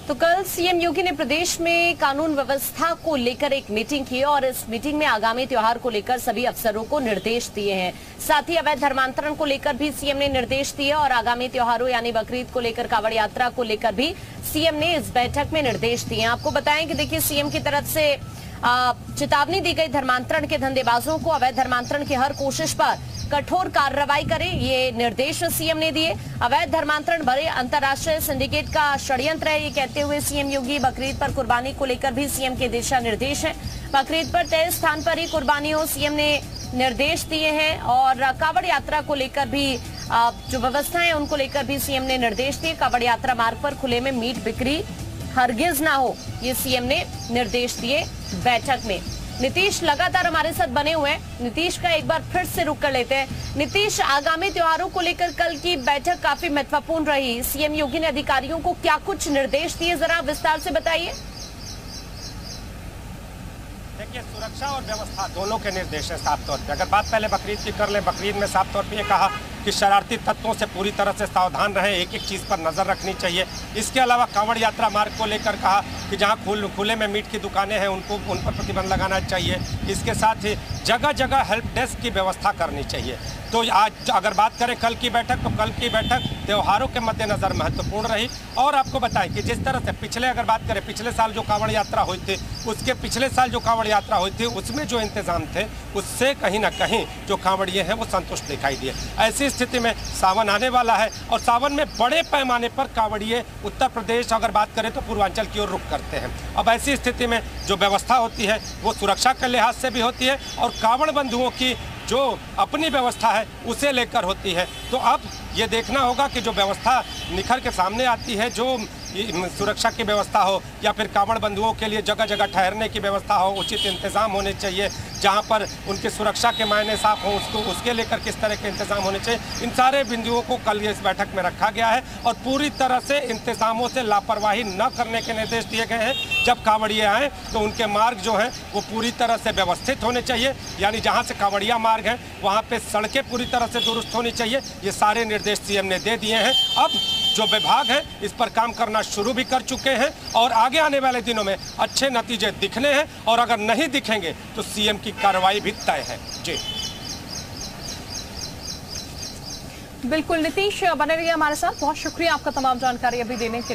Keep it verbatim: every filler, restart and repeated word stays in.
तो कल सीएम योगी ने प्रदेश में कानून व्यवस्था को लेकर एक मीटिंग की और इस मीटिंग में आगामी त्योहार को लेकर सभी अफसरों को निर्देश दिए हैं। साथ ही अवैध धर्मांतरण को लेकर भी सीएम ने निर्देश दिए और आगामी त्योहारों यानी बकरीद को लेकर कांवड़ यात्रा को लेकर भी सीएम ने इस बैठक में निर्देश दिए। आपको बताएं कि देखिए सीएम की तरफ से चेतावनी दी गई धर्मांतरण के धंधेबाजों को अवैध धर्मांतरण की हर कोशिश पर कठोर कार्रवाई करें, ये निर्देश सीएम ने दिए। अवैध धर्मांतरण भरे अंतर्राष्ट्रीय सिंडिकेट का षड्यंत्र है, ये कहते हुए सीएम योगी बकरीद पर कुर्बानी को लेकर भी सीएम के दिशा निर्देश हैं। बकरीद पर तय स्थान पर ही कुर्बानी हो, सीएम ने निर्देश दिए हैं और कांवड़ यात्रा को लेकर भी जो व्यवस्थाएं हैं उनको लेकर भी सीएम ने निर्देश दिए। कांवड़ यात्रा मार्ग पर खुले में मीट बिक्री हरगिज ना हो, ये सीएम ने निर्देश दिए बैठक में। नीतीश लगातार हमारे साथ बने हुए हैं, नीतीश का एक बार फिर से रुक कर लेते हैं। नीतीश, आगामी त्योहारों को लेकर कल की बैठक काफी महत्वपूर्ण रही, सीएम योगी ने अधिकारियों को क्या कुछ निर्देश दिए, जरा विस्तार से बताइए। देखिए, सुरक्षा और व्यवस्था दोनों के निर्देश है साफ तौर पे। अगर बात पहले बकरीद की कर ले, बकरीद में साफ तौर पे ये कहा कि शरारती तत्वों से पूरी तरह से सावधान रहें, एक एक चीज़ पर नज़र रखनी चाहिए। इसके अलावा कांवड़ यात्रा मार्ग को लेकर कहा कि जहां खुल खुले में मीट की दुकानें हैं उनको उन पर प्रतिबंध लगाना चाहिए। इसके साथ ही जगह जगह हेल्प डेस्क की व्यवस्था करनी चाहिए। तो आज अगर बात करें कल की बैठक, तो कल की बैठक त्योहारों के मद्देनज़र महत्वपूर्ण रही। और आपको बताएं कि जिस तरह से पिछले अगर बात करें पिछले साल जो कांवड़ यात्रा हुई थी, उसके पिछले साल जो कांवड़ यात्रा हुई थी उसमें जो इंतजाम थे उससे कहीं ना कहीं जो कांवड़िए हैं वो संतुष्ट दिखाई दिए। ऐसी स्थिति में सावन आने वाला है और सावन में बड़े पैमाने पर कांवड़िए उत्तर प्रदेश अगर बात करें तो पूर्वांचल की ओर रुख करते हैं। अब ऐसी स्थिति में जो व्यवस्था होती है वो सुरक्षा के लिहाज से भी होती है और कांवड़ बंधुओं की जो अपनी व्यवस्था है उसे लेकर होती है। तो अब ये देखना होगा कि जो व्यवस्था निखर के सामने आती है, जो सुरक्षा की व्यवस्था हो या फिर कांवड़ बंधुओं के लिए जगह जगह ठहरने की व्यवस्था हो, उचित इंतजाम होने चाहिए, जहां पर उनकी सुरक्षा के मायने साफ हों उसको उसके लेकर किस तरह के इंतजाम होने चाहिए, इन सारे बिंदुओं को कल इस बैठक में रखा गया है और पूरी तरह से इंतजामों से लापरवाही न करने के निर्देश दिए गए हैं। जब कांवड़िए आएँ तो उनके मार्ग जो हैं वो पूरी तरह से व्यवस्थित होने चाहिए, यानी जहाँ से कांवड़िया मार्ग हैं वहाँ पर सड़कें पूरी तरह से दुरुस्त होनी चाहिए। ये सारे निर्देश सीएम ने दे दिए हैं। अब जो विभाग है इस पर काम करना शुरू भी कर चुके हैं और आगे आने वाले दिनों में अच्छे नतीजे दिखने हैं और अगर नहीं दिखेंगे तो सीएम की कार्रवाई भी तय है। जी बिल्कुल, नीतीश बने रहिए हमारे साथ। बहुत शुक्रिया आपका तमाम जानकारी अभी देने के लिए।